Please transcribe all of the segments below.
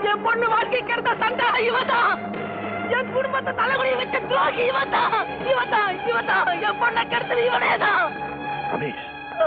என் பொண்ணு வாழ்க்கைக்கு எடுத்த சண்டை இவதான். என் குடும்பத்தை தலைமுறை வச்ச துரோகி இவதான். என் பொண்ணை கெடுத்தது இவனேதான். ரமேஷ்,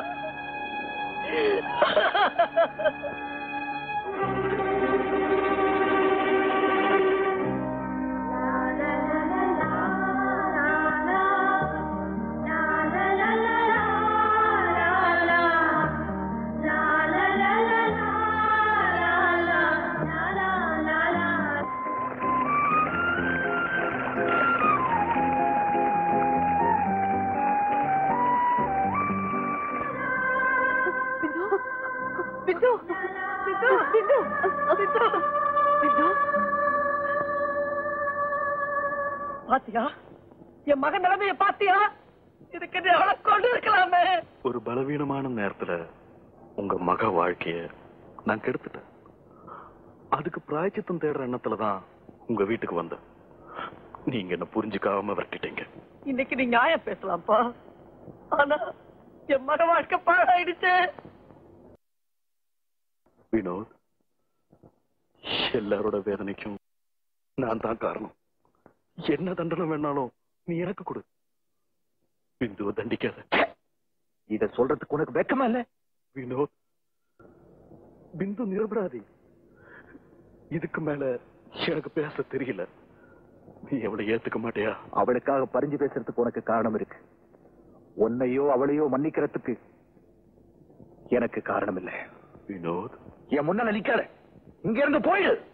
பாத்தியா என் மகன் நிலைமைய பாத்தியா? இதுக்கு எவ்வளவு கொண்டு இருக்கலாமே. ஒரு பலவீனமான நேரத்துல உங்க மக வாழ்க்கைய நான் கெடுத்துட்டேன். அதுக்கு பிராயச்சித்தம் தேடுற எண்ணத்துலதான் உங்க வீட்டுக்கு வந்தேன். நீங்க என்ன புரிஞ்சுக்காம விரட்டிட்டீங்க. இன்னைக்கு நீ நியாயம் பேசலாம்ப்பா, ஆனா என் மக வாழ்க்கை பாழாயிடுச்சு. வினோத், எல்லாரோட வேதனைக்கும் நான் தான் காரணம். என்ன தண்டனை வேணாலும் நீ எனக்கு கொடு. பிந்துவை தண்டிக்காத. இத சொல்றதுக்கு உனக்கு வெக்கமா இல்ல? வினோத், பிந்து நிரபராதி. இதுக்கு மேல எனக்கு பேச தெரியல. நீ அவளை ஏத்துக்க மாட்டியா? அவளுக்காக பறிஞ்சு பேசுறதுக்கு உனக்கு காரணம் இருக்கு. உன்னையோ அவளையோ மன்னிக்கிறதுக்கு எனக்கு காரணம் இல்லை. வினோத், என் முன்னால நிக்காத. இங்க இருந்து போயிடு.